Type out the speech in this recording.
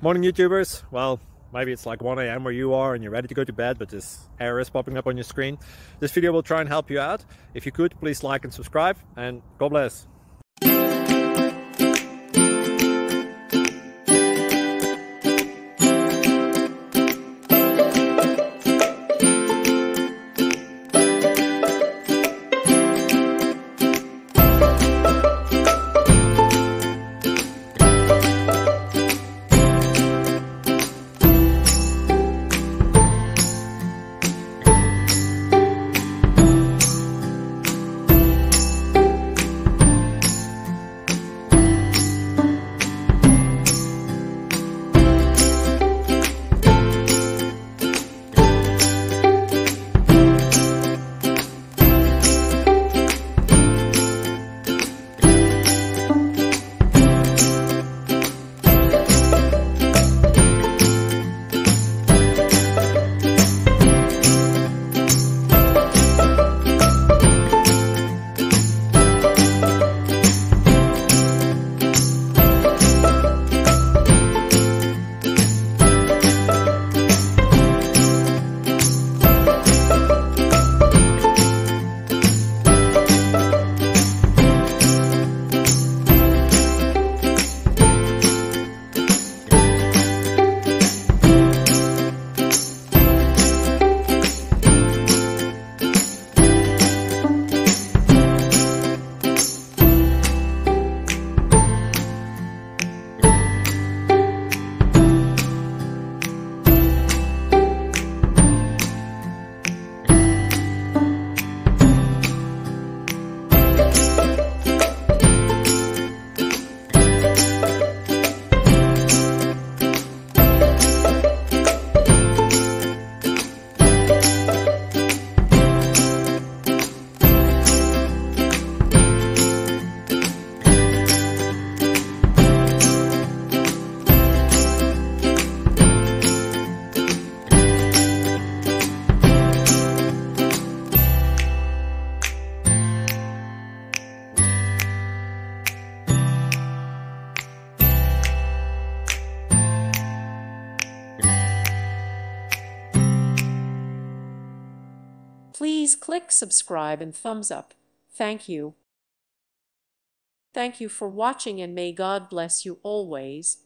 Morning YouTubers. Well, maybe it's like 1 a.m. where you are and you're ready to go to bed, but this error is popping up on your screen. This video will try and help you out. If you could, please like and subscribe, and God bless. Please click subscribe and thumbs up. Thank you. Thank you for watching, and may God bless you always.